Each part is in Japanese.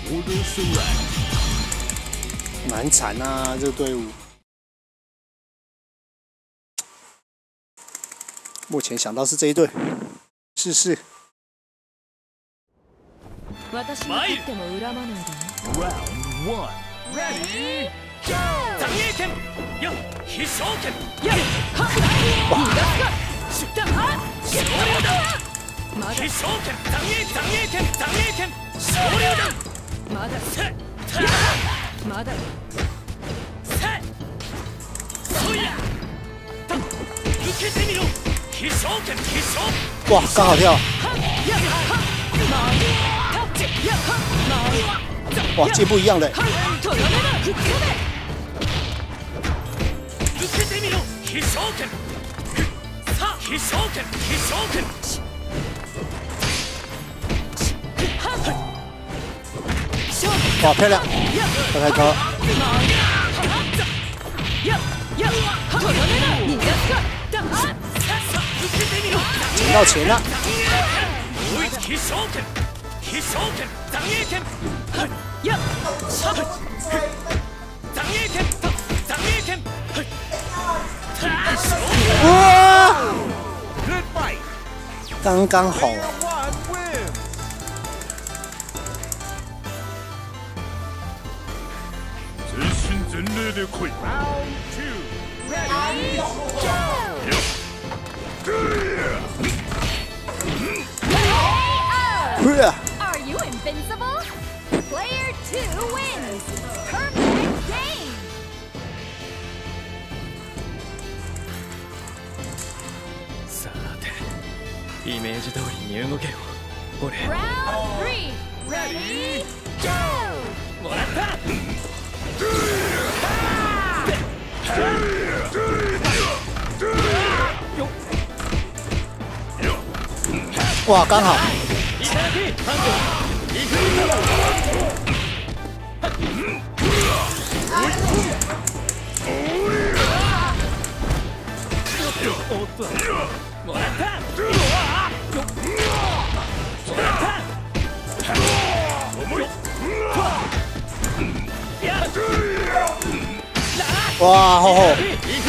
蛮惨啊，这个队伍。目前想到是这一队，试试。 哇，刚好跳！哇，接不一样的。哇，漂亮！跳太高。捡到钱了。哇！刚刚好。 全霊で来い。 Are you invincible? Player 2 wins. Perfect game. さて、イメージ通りに動けよ。俺。 Round 3. Ready? Go. もらった。 哇，刚好！哇，吼吼！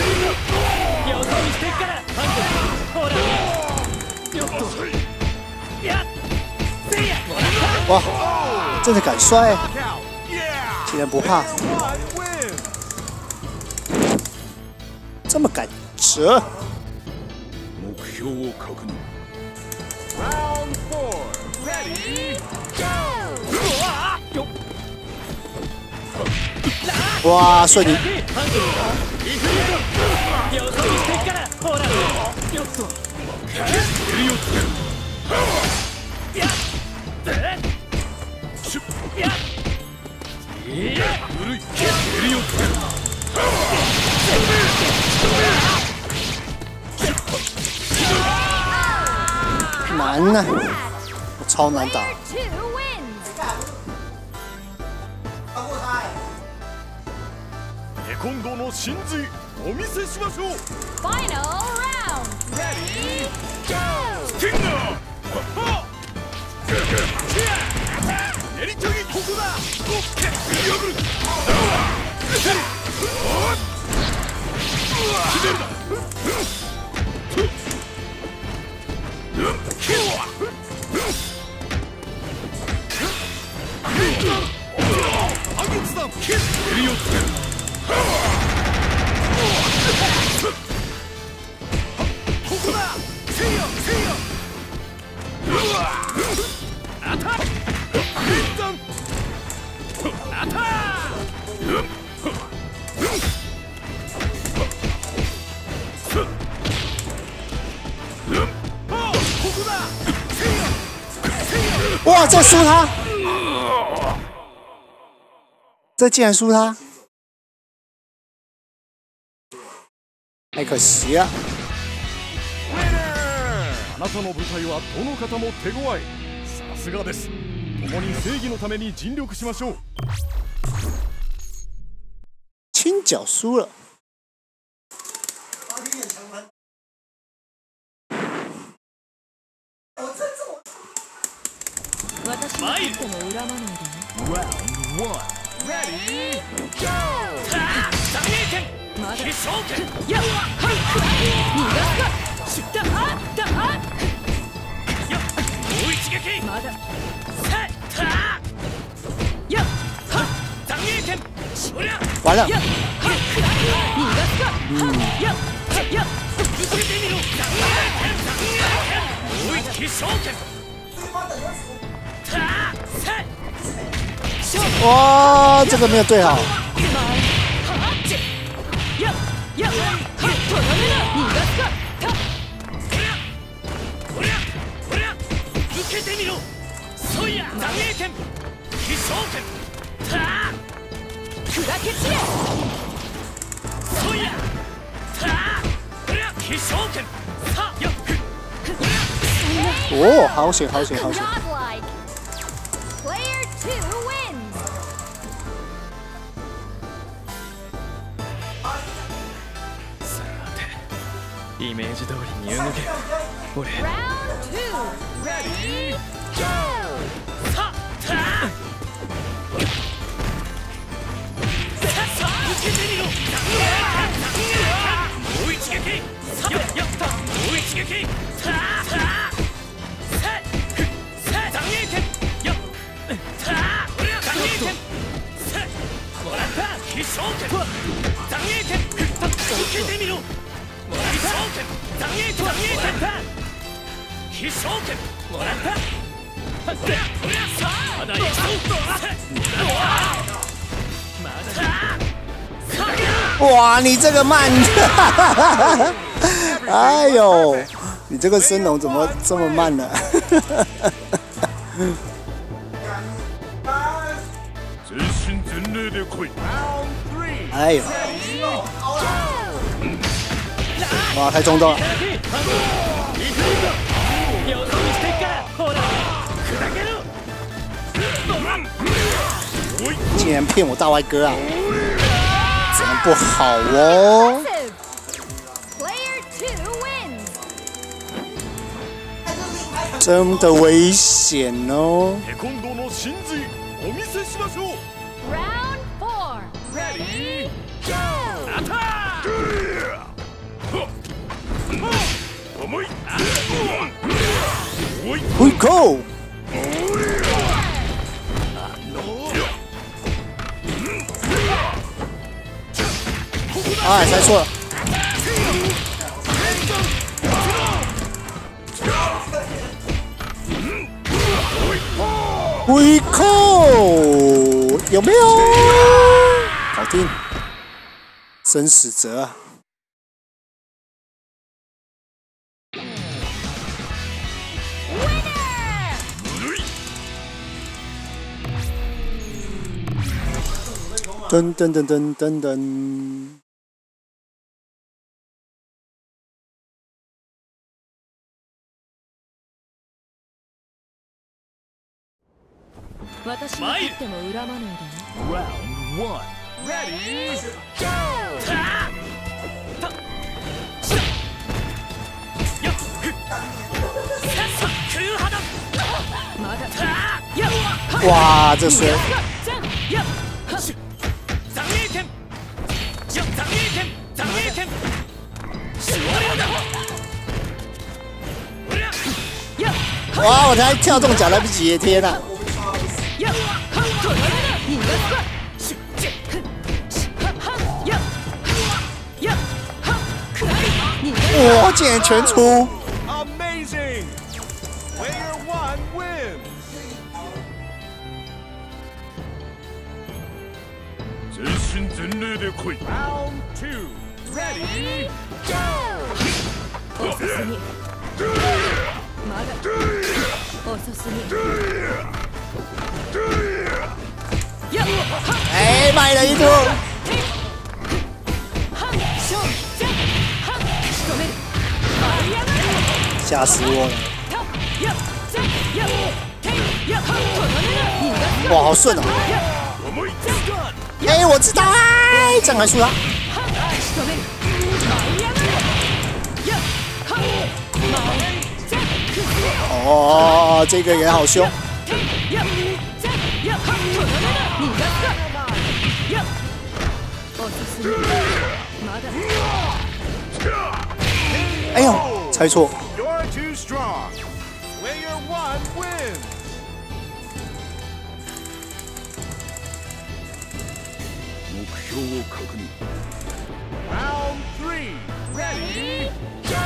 哇，真的敢摔，竟然不怕，这么敢折。 目標を確認。Round 4. Ready? Go. 哇，顺利！难呐，超难打。 今度の真髄お見せしましょう。 Final round. Ready? Go. スティンガー。エリチャギここだ。破る。ひねるだ。アゲツだ。エリオツ。 ここだ。せいやせいや。アタック。連弾。アタック。ここだ。せいやせいや。 哇，再输他！这竟然输他！ 太可惜了。 あなたの舞台はどの方も手強い。さすがです。共に正義のために尽力しましょう。 轻脚输了。 私のことも恨まないでね。 Round 1. Ready, go! 残影剣必勝剣やっ逃がすかだはだはやっもう一撃まだせったやっは残影剣おりゃ完了。 やっは逃がすかやっやっ受けてみろ残影剣もう一必勝剣たせ哇，这个没有对好。哦，好险，好险，好险！ Godlike. Player 2 wins. さてイメージ通りに動け俺 Round 2. Ready, go! さた受けてみろもう一撃さやったもう一撃さあせ残影剣やった残影剣せもらった必勝剣残影剣受けてみろもらった残影剣必勝剣もらったまだ行くぞまだ哇，你这个慢！哎呦，你这个升龙怎么这么慢呢？哎呦，哇，太冲动了！竟然骗我大外哥啊！怎么不好哦？ Player 2 wins. 真的危险哦！ テコンドーの真髄お見せしましょう。 Round 4. Ready, go! アタ重い。 We go！ 哎，猜错了。回扣有没有？搞定，生死折啊！噔噔噔噔噔噔。 私に勝っても恨まないでね。 Round 1. Ready, go! 哇，这水！哇，我才跳中脚来不及，天哪！哇，竟然全出！ Amazing! Player 1 wins! 全身全霊で来い Round 2 Ready, go! 遅すぎ。まだ遅すぎ。 哎，买了一图！吓死我了！哇，好顺哦！哎，我知道，哎，这样还输他。哦，这个也好凶。 やっとどめだ逃がすかやっ遅すぎるまだ哎呦，猜错。 You're too strong. Player 1 wins. 目標を確認 Round 3. Ready? Go.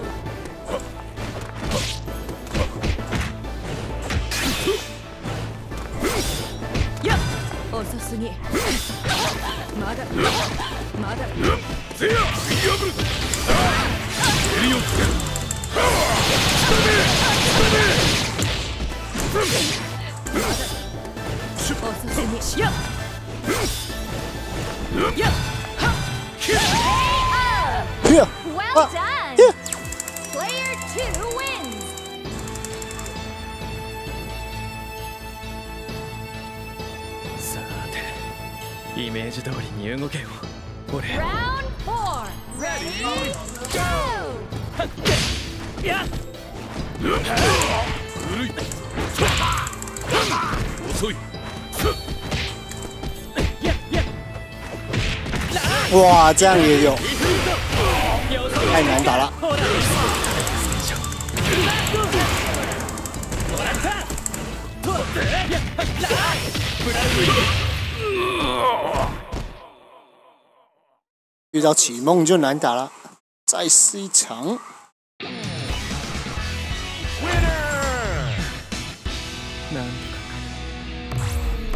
やっ遅すぎまだまだせや食い破る蹴りをつける遅すぎやっやっはっ Here. Well Ah, done! here. Player 2 wins! さてイメージ通りに動けよ俺 Round 4. Ready? Go! やっ古い遅いやっやっ哇，这样也有， よそ太难打了。 ほらもらったとってやっブラウ遇到启梦就难打了，再试一场。 Winner! なんとか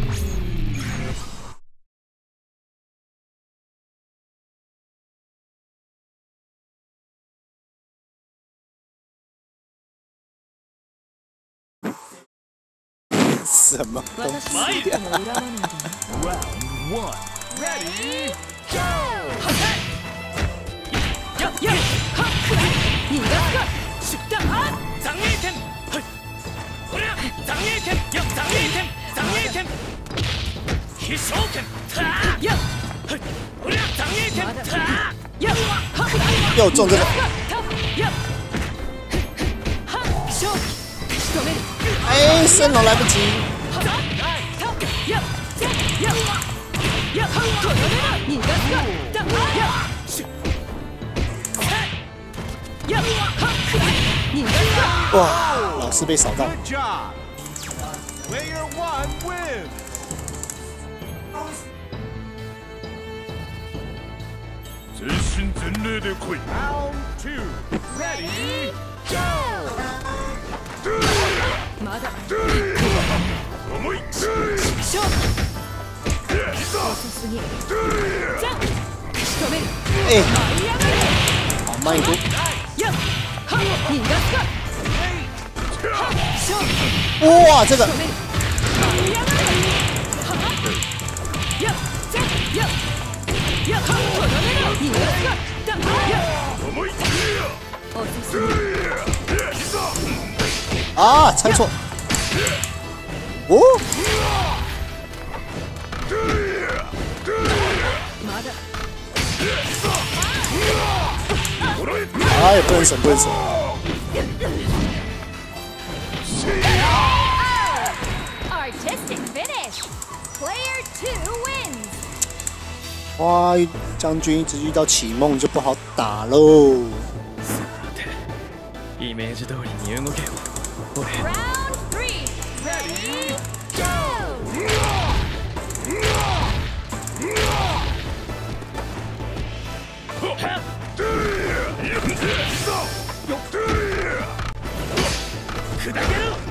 什么东西？ 私のことも恨まないで Round 1. Ready? Go! やっやっはっ逃がすかしったは残影剣はいこれは残影剣やっ残影剣残影剣飛翔剣たーやっはいこれは残影剣たーやっはっ又中这个， やっはっ勝負仕留める哎，升龙来不及。 やっやっやっとどめだ逃がすかだやっしやっ逃がすか哇，老是被扫到。 Good job! Player 1 wins! 全身全霊で来い Round 2. Ready? Go! まだ重い勝負遅すぎじゃん仕留める哎， 舞い上がれ好慢一步。 やっは逃がすかは勝負哇，这个止める舞い上がれはやっじゃんやっやっとどめだ逃がすかだやっ重い遅すぎ啊，猜错。哦， まだ哎，不能省，不能省。 Artistic finish! Player 2 wins! 哇，将军一直遇到启梦就不好打喽。 さてイメージ通りに動けよ俺 Round 3. Ready? Go! 砕けろ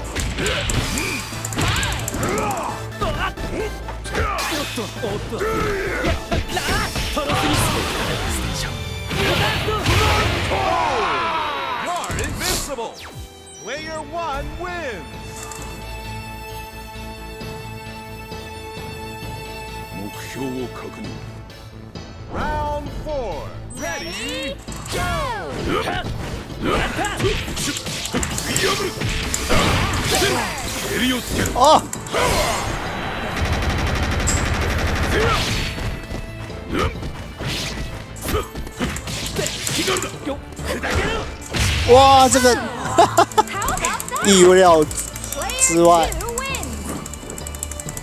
おっとやっラートロスミスステーション You're invincible! Player 1 wins! 目標を確認 Round 4. Ready? Go! もらった食い破る蹴りをつける啊， よ砕けろ哇，这个 How about that? 意料 Player 之外。 2 wins!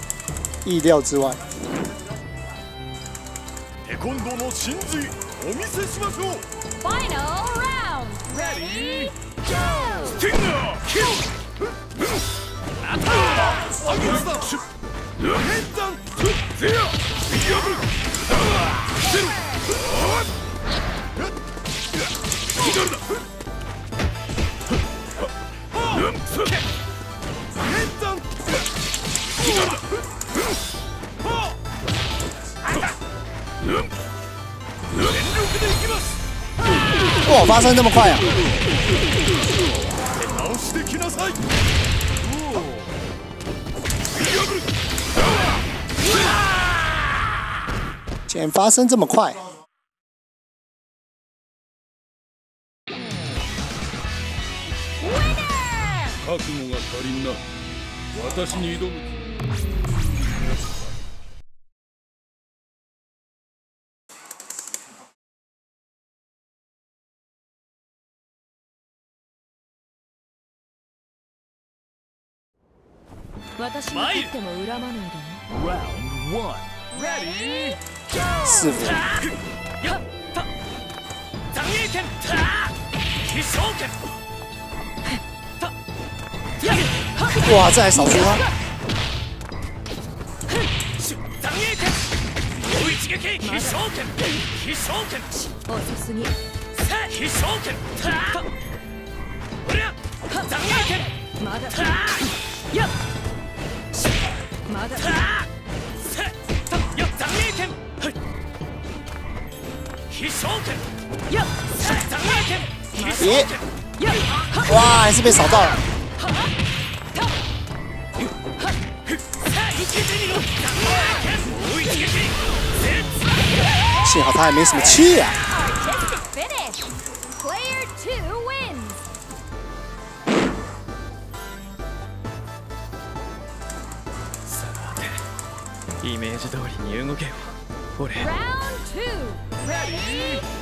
意料之外。 テコンドーの真髄お見せしましょう。 Final round. Ready, go! スティンガーキルアタックアゲンスト変山ゼア破る捨てる左だ変山左だ全力でいきます。 哇，发生这么快啊！ 直してきなさい。 竟然发生这么快！ 覚悟が足りんな。私に挑む。 私にとっても恨まないでね。 Round 1 Ready 师傅， やった残影剣飛翔剣たや哇，这还少出他！ 残影剣大一撃飛翔剣飛翔剣遅すぎ。 飛翔剣たおりゃ残影剣まだ。 やまだ。 せたや残影剣飛翔剣や残影剣飛翔咦， 剣や哇，还是被扫到了。幸好他还没什么气啊！ Artistic finish. Player 2 wins. イメージ通りに動けよ俺 Round 2 Ready,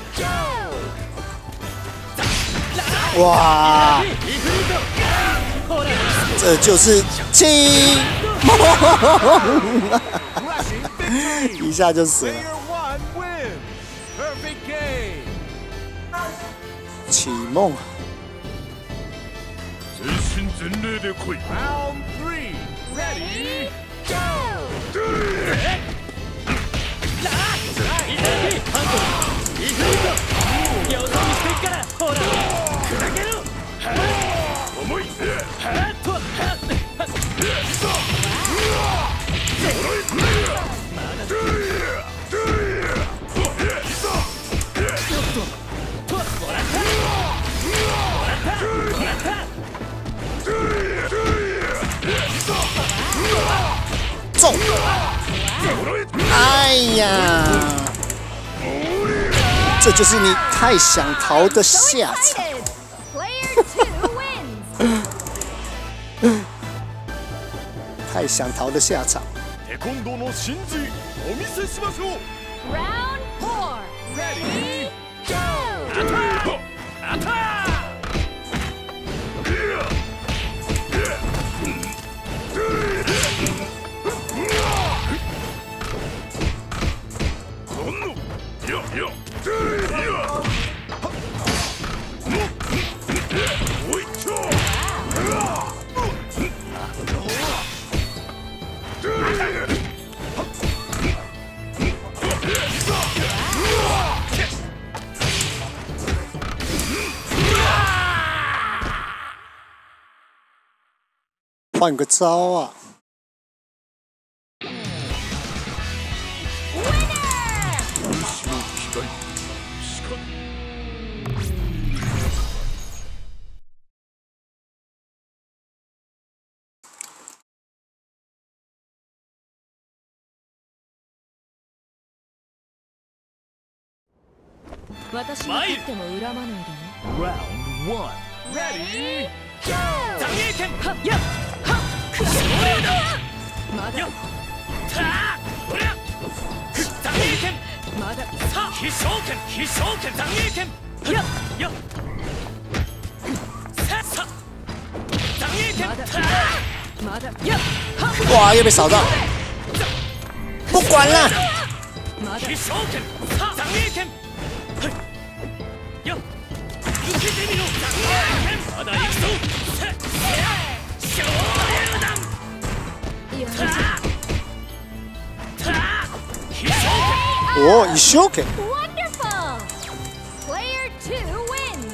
go! 哇，这就是气梦，一下就死了。 Player 1 win. Perfect game. 启梦， 全身全霊で来い。 Round 3 Ready, go! よそ見してっからほら砕けろ重いはっとは中！哎呀，这就是你太想逃的 So 下场。 excited! Player 2 wins. 太想逃的下场。 テコンドーの真髄お見せしましょう。 Round 4 Ready, go! あた换个招啊！ 私にとっても恨まないでね。 Round 1 Ready, 残影剣はっやっはっくしょだまだ。 たおりゃ残影剣まだ。 さ飛翔剣飛翔剣残影剣やっよさ残影剣まだたまだ。やっはっ哇，又被扫到。 残不管了。 必勝剣さあ残影剣はいよっ受けてみろ残影剣まだ行くぞせ昇竜弾た必勝剣お、一生懸命。 Wonderful! Player 2 wins!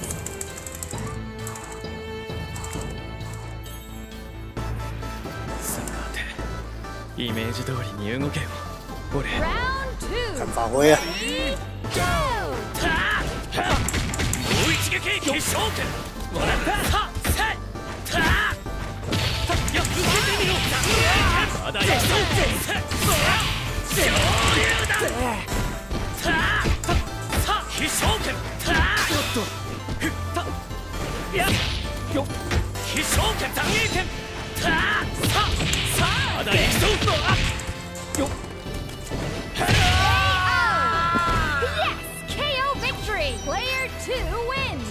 さてイメージ通りに動けよ俺 Round 看 2! 发挥啊！ Go! もう一撃必勝剣もらったさせたよっ受けてみろ残影剣まだ行くぞせ昇竜弾さあ必勝剣よっとふったやっよっ必勝剣残影剣さあまだ行くぞよっ Yes! KO victory! Player 2 wins!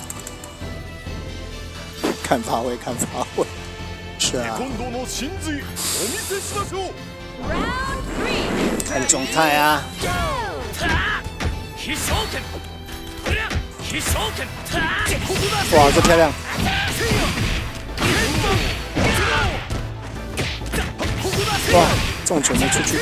看发挥，看发挥。是啊， 今度の真髄お見せしましょう。 Round 3! 看状态啊。 Go! 必勝剣こりゃ必勝剣哇，这漂亮！哇，重拳没出去。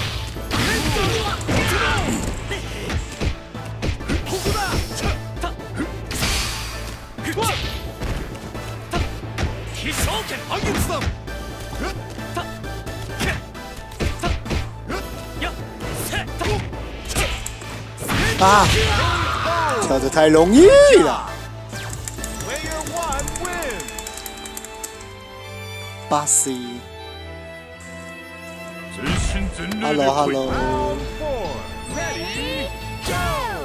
必勝剣アゲツさん。 よっせ啊，跳得太容易了。 Player 1 win。 巴西全身全霊で ，Hello Hello， Round 4 Ready Go。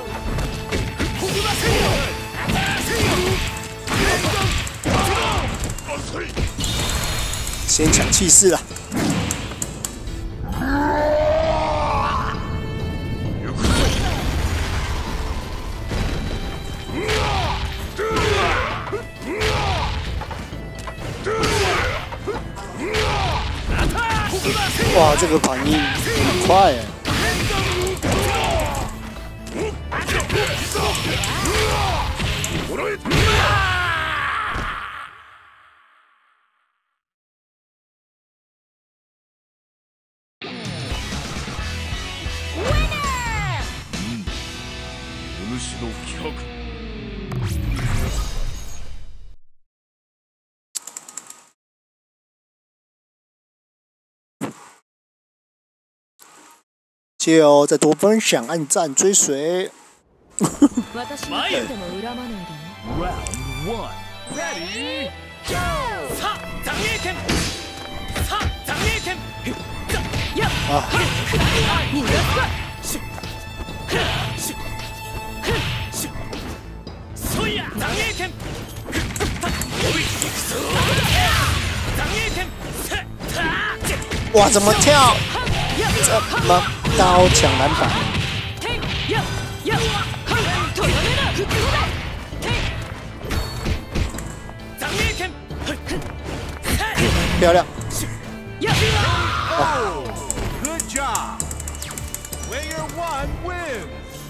先抢气势了。哇，这个反应很快哎！ お主の気迫谢哦，再多分享、按赞、追随。 私のことでも恨まないでね Round 1 Ready Go。 さあ残影剣さあ残影剣やっあ逃がすかそいや残影剣おい行くぞ残影剣せた哇，怎么跳？怎么刀抢篮板？ てややとどめだ吹き飛べ残影剣漂亮！ や Good job Player 1 wins。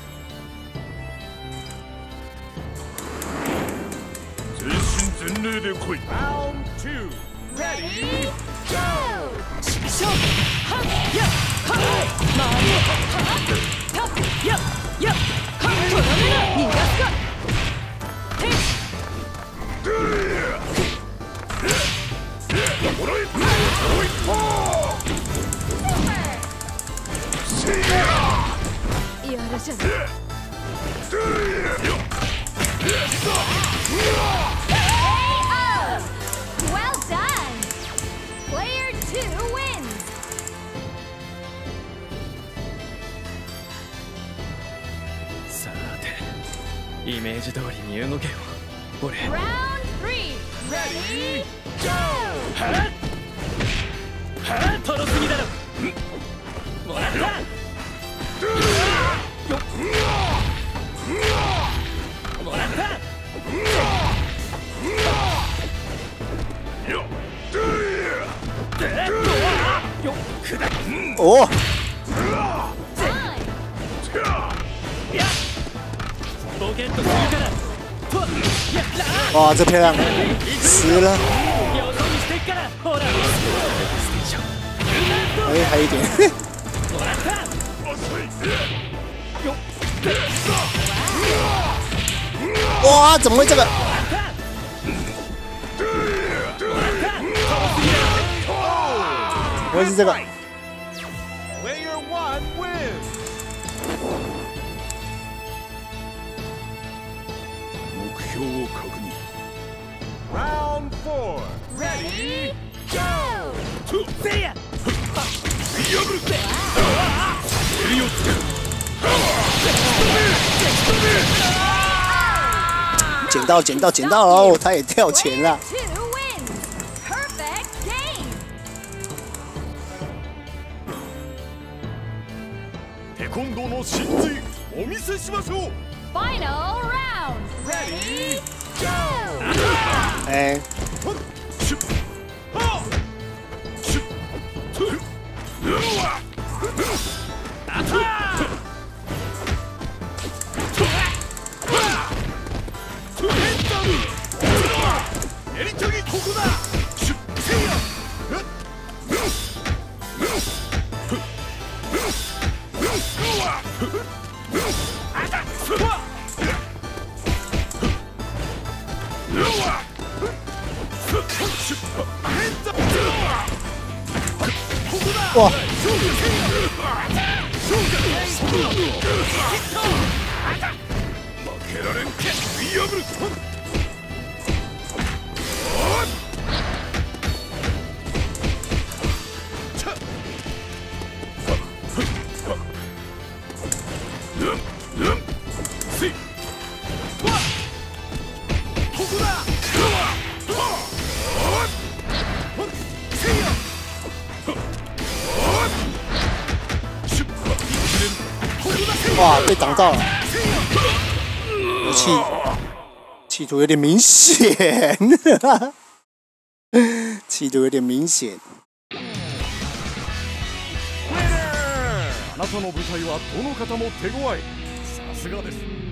全身全霊で来い Round 2 Ready Go。 勝負はっやはっ回りはっややはっとどめだ逃がすかてやるじゃない Well done! Player 2 wins! さてイメージ通りに動けよ俺 Round 3! Ready Go。 はっとろすぎだろもらったよっもらったよっ砕く哦， ポケットするからとやら哇，这漂亮，死了！ よそ見してっからほら哎，还有一点， もらった哇，怎么会这个？我也是这个。 Player 1 wins. 目標を確認 Round 4. Ready? Go! せいや破るエリオッ捡到，捡到，捡到哦！他也掉钱 Player 了。 2 wins. Perfect game. テコンドーの真髄お見せしましょう Final round. Ready? Go! 哎， シュッはっシュットゥうわあたエリチャギここだシュッせいやふっふっふっふっうわふっふっあたふっわうわふっふっシュッヘンザうわここだ哇， 勝負せいや勝負ここだあた負けられん食い破るせいわここだせいやシュッここだせいや哇，被挡到了， せいや企图有点明显，企图有点明显。 あなたの舞台はどの方も手強い。さすがです。